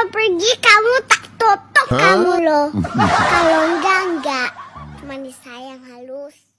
pergi kamu tak tutup kamu loh. Kalau enggak. Cuma disayang halus.